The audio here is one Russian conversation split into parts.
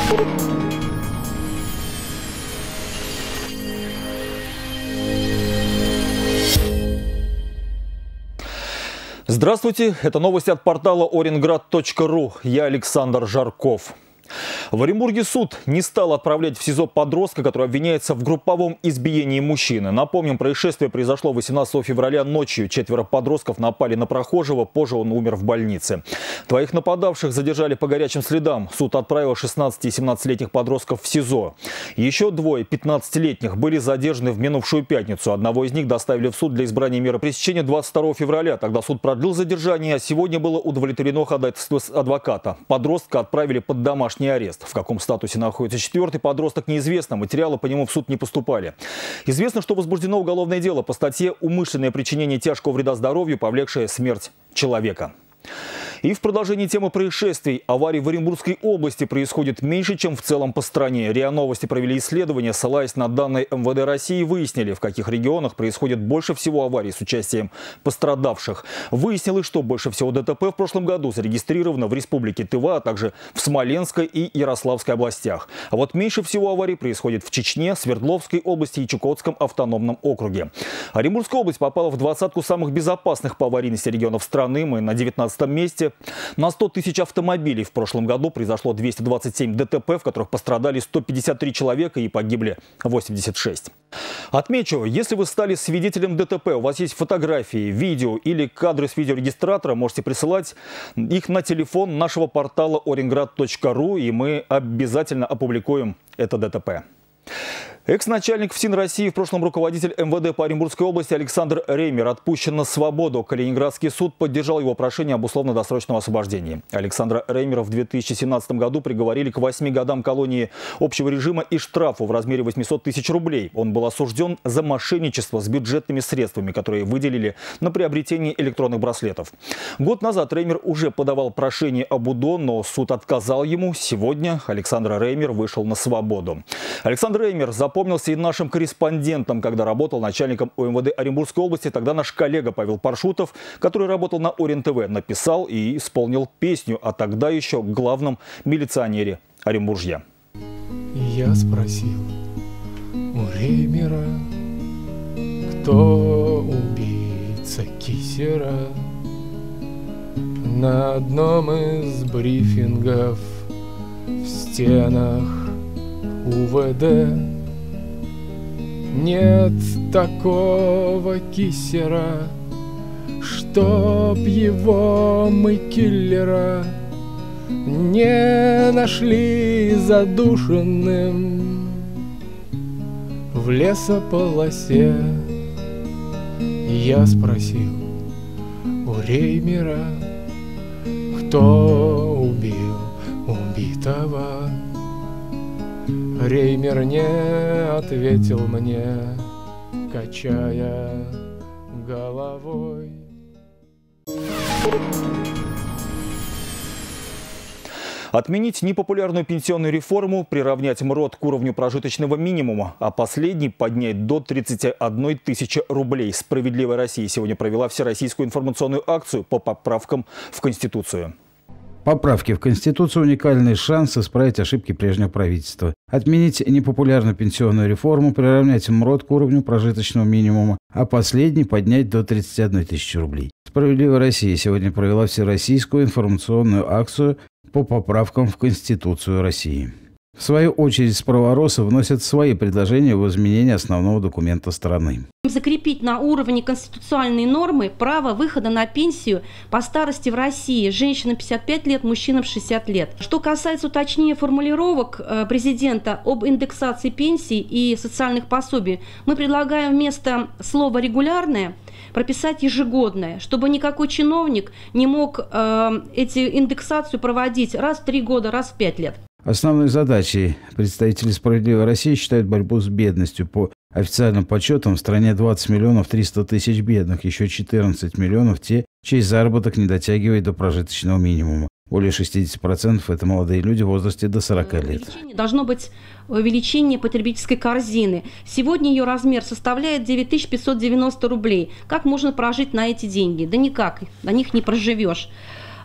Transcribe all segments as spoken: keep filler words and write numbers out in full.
Здравствуйте, это новости от портала Оренбург точка ру. Я Александр Жарков. В Оренбурге суд не стал отправлять в СИЗО подростка, который обвиняется в групповом избиении мужчины. Напомним, происшествие произошло восемнадцатого февраля ночью. Четверо подростков напали на прохожего, позже он умер в больнице. Двоих нападавших задержали по горячим следам. Суд отправил шестнадцати- и семнадцатилетних подростков в СИЗО. Еще двое пятнадцатилетних были задержаны в минувшую пятницу. Одного из них доставили в суд для избрания меры пресечения двадцать второго февраля. Тогда суд продлил задержание, а сегодня было удовлетворено ходатайство адвоката. Подростка отправили под домашний арест. В каком статусе находится четвертый подросток, неизвестно. Материалы по нему в суд не поступали. Известно, что возбуждено уголовное дело по статье «Умышленное причинение тяжкого вреда здоровью, повлекшее смерть человека». И в продолжении темы происшествий, аварий в Оренбургской области происходит меньше, чем в целом по стране. РИА Новости провели исследование, ссылаясь на данные эм вэ дэ России, выяснили, в каких регионах происходит больше всего аварий с участием пострадавших. Выяснилось, что больше всего дэ тэ пэ в прошлом году зарегистрировано в Республике Тыва, а также в Смоленской и Ярославской областях. А вот меньше всего аварий происходит в Чечне, Свердловской области и Чукотском автономном округе. Оренбургская область попала в двадцатку самых безопасных по аварийности регионов страны. Мы на девятнадцатом месте. На сто тысяч автомобилей в прошлом году произошло двести двадцать семь дэ тэ пэ, в которых пострадали сто пятьдесят три человека и погибли восемьдесят шесть. Отмечу, если вы стали свидетелем дэ тэ пэ, у вас есть фотографии, видео или кадры с видеорегистратора, можете присылать их на телефон нашего портала Оренбург точка ру, и мы обязательно опубликуем это дэ тэ пэ. Экс-начальник ФСИН России, в прошлом руководитель эм вэ дэ по Оренбургской области Александр Реймер отпущен на свободу. Калининградский суд поддержал его прошение об условно-досрочном освобождении. Александра Реймера в две тысячи семнадцатом году приговорили к восьми годам колонии общего режима и штрафу в размере восьмисот тысяч рублей. Он был осужден за мошенничество с бюджетными средствами, которые выделили на приобретение электронных браслетов. Год назад Реймер уже подавал прошение об УДО, но суд отказал ему. Сегодня Александр Реймер вышел на свободу. Александр Реймер запомнил Помнился и нашим корреспондентом, когда работал начальником о эм вэ дэ Оренбургской области. Тогда наш коллега Павел Паршутов, который работал на Орен ТВ, написал и исполнил песню о тогда еще главном милиционере Оренбуржья. Я спросил у Реймера, кто убийца Кисера. На одном из брифингов в стенах у вэ дэ нет такого Кисера, чтоб его мы киллера не нашли задушенным в лесополосе. Я спросил у Реймера, кто убил убитого. Реймер не ответил мне, качая головой. Отменить непопулярную пенсионную реформу, приравнять МРОТ к уровню прожиточного минимума, а последний поднять до тридцати одной тысячи рублей. «Справедливая Россия» сегодня провела всероссийскую информационную акцию по поправкам в Конституцию. Поправки в Конституцию – уникальный шанс исправить ошибки прежнего правительства. Отменить непопулярную пенсионную реформу, приравнять МРОТ к уровню прожиточного минимума, а последний поднять до тридцати одной тысячи рублей. «Справедливая Россия» сегодня провела всероссийскую информационную акцию по поправкам в Конституцию России. В свою очередь, справоросы вносят свои предложения в изменение основного документа страны. Закрепить на уровне конституционной нормы право выхода на пенсию по старости в России женщинам пятьдесят пять лет, мужчинам шестьдесят лет. Что касается уточнения формулировок президента об индексации пенсий и социальных пособий, мы предлагаем вместо слова «регулярное» прописать ежегодное, чтобы никакой чиновник не мог э, эти индексацию проводить раз в три года, раз в пять лет. Основной задачей представители «Справедливой России» считают борьбу с бедностью. По официальным подсчетам в стране двадцать миллионов триста тысяч бедных, еще четырнадцать миллионов те, чей заработок не дотягивает до прожиточного минимума. Более шестидесяти процентов это молодые люди в возрасте до сорока лет. Должно быть увеличение потребительской корзины. Сегодня ее размер составляет девять тысяч пятьсот девяносто рублей. Как можно прожить на эти деньги? Да никак, на них не проживешь.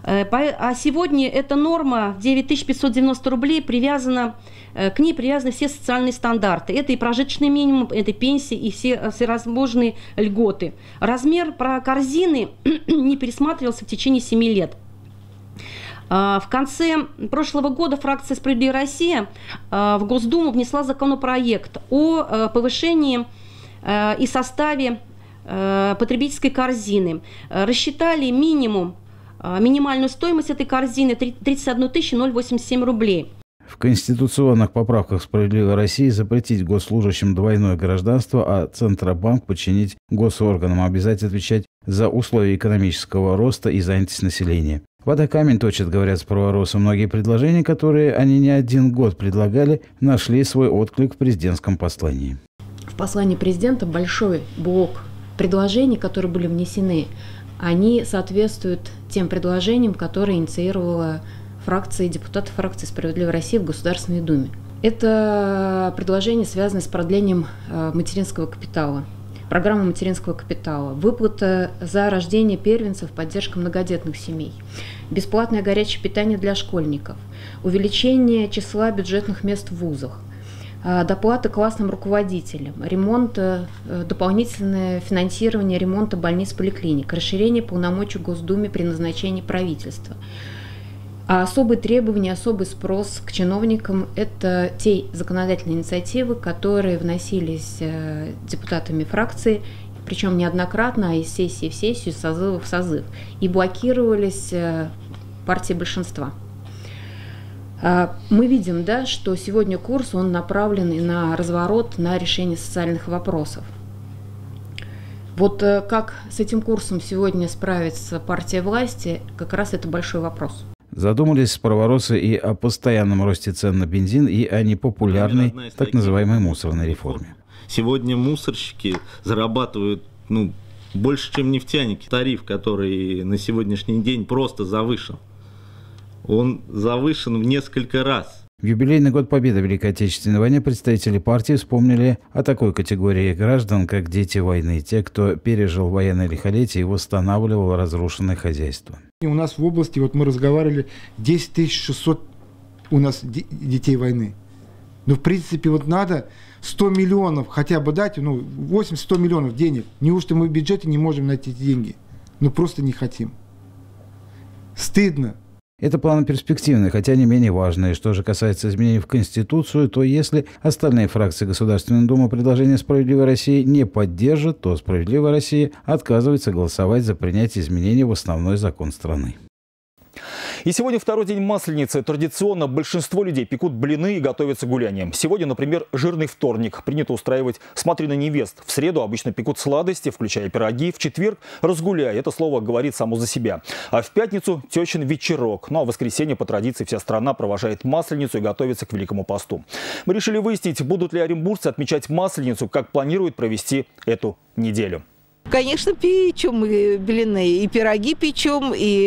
А сегодня эта норма девять тысяч пятьсот девяносто рублей привязана, к ней привязаны все социальные стандарты. Это и прожиточный минимум, это пенсии, и все всевозможные льготы. Размер корзины не пересматривался в течение семи лет. В конце прошлого года фракция «Справедливая Россия» в Госдуму внесла законопроект о повышении и составе потребительской корзины. Рассчитали минимум, минимальную стоимость этой корзины тридцать одну тысячу восемьдесят семь рублей. В конституционных поправках «Справедливой России» запретить госслужащим двойное гражданство, а Центробанк подчинить госорганам, обязать отвечать за условия экономического роста и занятость населения. Вода камень точит, говорят справоросы. Многие предложения, которые они не один год предлагали, нашли свой отклик в президентском послании. В послании президента большой блок предложений, которые были внесены, они соответствуют тем предложениям, которые инициировала фракция депутатов фракции «Справедливая Россия» в Государственной Думе. Это предложения, связанные с продлением материнского капитала, программа материнского капитала, выплата за рождение первенцев, поддержка многодетных семей, бесплатное горячее питание для школьников, увеличение числа бюджетных мест в вузах, доплата классным руководителям, ремонт, дополнительное финансирование ремонта больниц, поликлиник, расширение полномочий Госдумы при назначении правительства. А особые требования, особый спрос к чиновникам – это те законодательные инициативы, которые вносились депутатами фракции, причем неоднократно, а из сессии в сессию, созыва в созыв, и блокировались партией большинства. Мы видим, да, что сегодня курс он направлен на разворот, на решение социальных вопросов. Вот как с этим курсом сегодня справится партия власти, как раз это большой вопрос. Задумались справоросы и о постоянном росте цен на бензин, и о непопулярной так называемой мусорной реформе. Сегодня мусорщики зарабатывают ну, больше, чем нефтяники. Тариф, который на сегодняшний день просто завышен, он завышен в несколько раз. В юбилейный год Победы в Великой Отечественной войне представители партии вспомнили о такой категории граждан, как дети войны, те, кто пережил военное лихолетие и восстанавливал разрушенное хозяйство. У нас в области, вот мы разговаривали, десять тысяч шестьсот у нас детей войны. Ну, в принципе, вот надо сто миллионов хотя бы дать, ну, восемьдесят-сто миллионов денег. Неужто мы в бюджете не можем найти эти деньги? Ну, просто не хотим. Стыдно. Это планы перспективные, хотя не менее важные. Что же касается изменений в Конституцию, то если остальные фракции Государственной Думы предложение «Справедливой России» не поддержат, то «Справедливая Россия» отказывается голосовать за принятие изменений в основной закон страны. И сегодня второй день Масленицы. Традиционно большинство людей пекут блины и готовятся к гуляниям. Сегодня, например, жирный вторник. Принято устраивать смотрины невест. В среду обычно пекут сладости, включая пироги. В четверг разгуляй. Это слово говорит само за себя. А в пятницу тещин вечерок. Ну а в воскресенье по традиции вся страна провожает Масленицу и готовится к Великому посту. Мы решили выяснить, будут ли оренбуржцы отмечать Масленицу, как планируют провести эту неделю. Конечно, печем мы блины, и пироги печем, и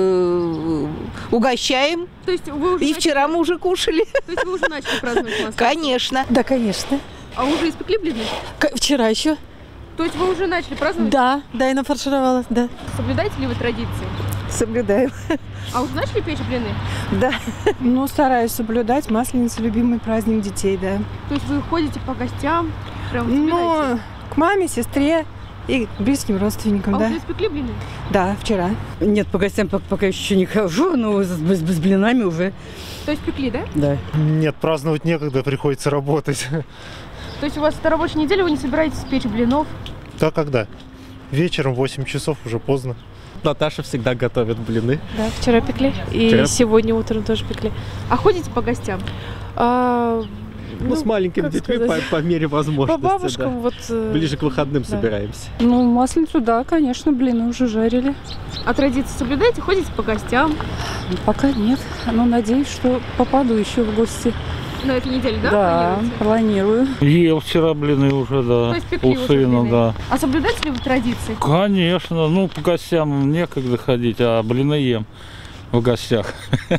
э, угощаем. То есть вы уже и начали... вчера мы уже кушали. То есть вы уже начали праздновать Масленицу? Конечно. Да, конечно. А уже испекли блины? К- вчера еще. То есть вы уже начали праздновать? Да, да, и нафаршировалась, да. Соблюдаете ли вы традиции? Соблюдаем. А уже начали печь блины? Да. Ну, стараюсь соблюдать. Масленица – любимый праздник детей, да. То есть вы ходите по гостям? Прям ну, к маме, сестре и близким родственникам, а да. А уже испекли блины? Да, вчера. Нет, по гостям пока еще не хожу, но с, с, с блинами уже. То есть пекли, да? Да. Нет, праздновать некогда, приходится работать. То есть у вас это рабочая неделя, вы не собираетесь печь блинов? Да, когда? Вечером, в восемь часов, уже поздно. Наташа всегда готовит блины. Да, вчера пекли. И вчера... сегодня утром тоже пекли. А ходите по гостям? А, ну, ну, с маленькими детьми по, по мере возможности. По бабушкам да. вот... Ближе к выходным да. собираемся. Ну, Масленицу, да, конечно, блины уже жарили. А традиции соблюдаете? Ходите по гостям? Пока нет. Но надеюсь, что попаду еще в гости. На этой неделе, да? Да, планирую. Ел вчера блины уже, да. То есть пекли у сына, уже да. А соблюдаете ли вы традиции? Конечно. Ну, по гостям некогда ходить, а блины ем в гостях.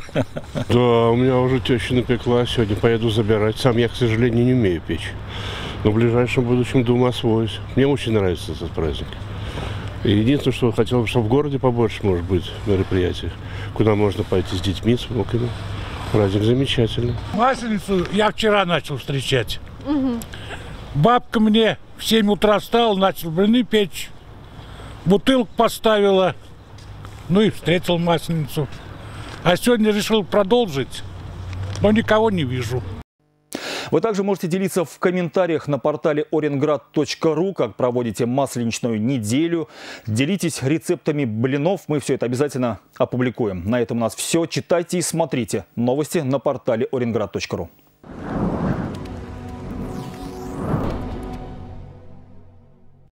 Да, у меня уже теща напекла, сегодня поеду забирать. Сам я, к сожалению, не умею печь. Но в ближайшем будущем, думаю, освоюсь. Мне очень нравится этот праздник. Единственное, что хотел бы, чтобы в городе побольше, может быть, мероприятий, куда можно пойти с детьми, с внуками. Праздник замечательный. Масленицу я вчера начал встречать. Угу. Бабка мне в семь утра встала, начал блины печь, бутылку поставила, ну и встретил Масленицу. А сегодня решил продолжить, но никого не вижу. Вы также можете делиться в комментариях на портале оренград точка ру, как проводите масленичную неделю. Делитесь рецептами блинов, мы все это обязательно опубликуем. На этом у нас все. Читайте и смотрите новости на портале оренград точка ру.